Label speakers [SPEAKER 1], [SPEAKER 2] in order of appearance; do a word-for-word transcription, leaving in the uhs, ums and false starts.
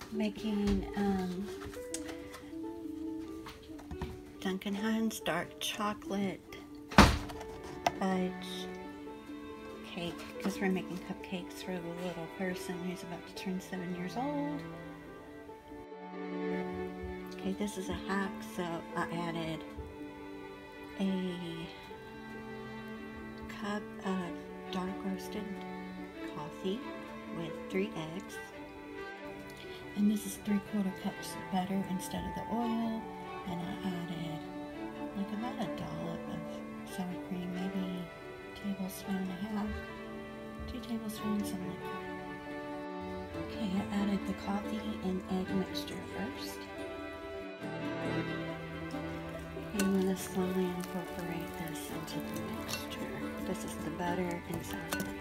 [SPEAKER 1] making um, Duncan Hines dark chocolate fudge cake, because we're making cupcakes for the little person who's about to turn seven years old. Okay, this is a hack, so I added a cup of dark roasted coffee with three eggs. And this is three quarter cups of butter instead of the oil. And I added like about a dollop of sour cream, maybe a tablespoon and a half, two tablespoons, something like that. Okay, I added the coffee and egg mixture first. And I'm going to slowly incorporate this into the mixture. This is the butter and sour cream.